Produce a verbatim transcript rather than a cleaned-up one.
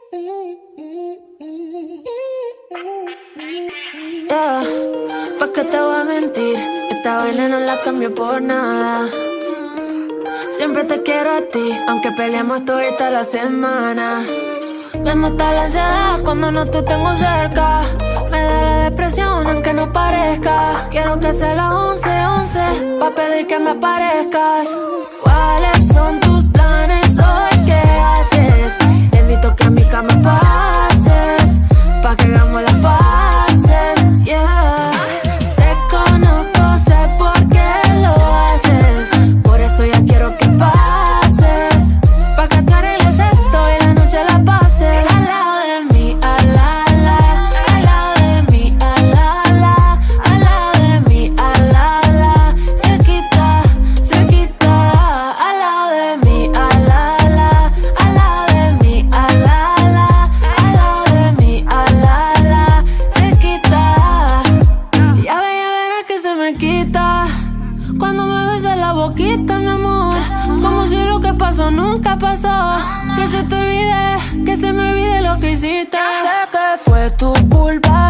Yeah, ¿pa' qué te voy a mentir? Esta vaina no la cambio por nada. Siempre te quiero a ti, aunque peleamos toda la semana. Me mata la ansiedad cuando no te tengo cerca. Me da la depresión aunque no parezca. Quiero que sea las once, once pa' pedir que me aparezcas. ¿Cuáles son tus planes hoy? ¿Qué haces? Te invito que a mi cama pases, pa' que hagamos las paces, yeah. Te conozco, sé por qué lo haces. Por eso ya quiero que pases, pa' que te arregles esto y la noche la pases. Al lado de mí, a la, la. Al lado de mí, a la, la. Al lado de mí, a la, la. Cerquita, cerquita. Al lado de mí, a la, la. Al lado de mí, a la, la. Al lado de mí, a la, la. Cerquita. Ya ve, ya verás que se me quita cuando me besas la boquita, mi amor. Como si lo que pasó nunca pasó. Que se te olvide, que se me olvide lo que hiciste. Sé que fue tu culpa,